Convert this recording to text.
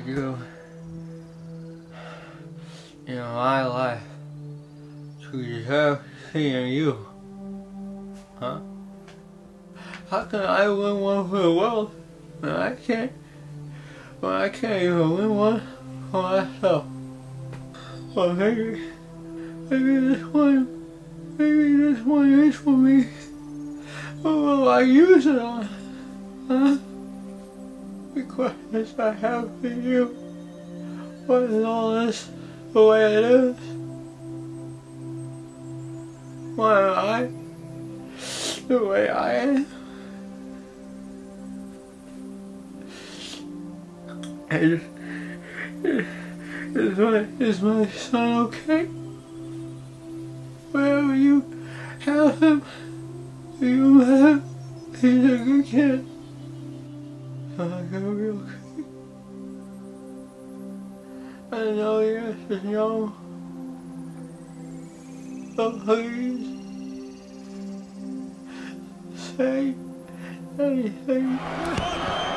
do in my life to deserve seeing you? Huh? How can I win one for the world when I can't even win one for myself? Well, maybe this one is for me. What will I use it on? Huh? The questions I have for you. Why is all this the way it is? Why am I the way I am? Is my son okay? Wherever you have him, you met him. He's a good kid. I'm gonna be okay. I know you're just young, but please say anything.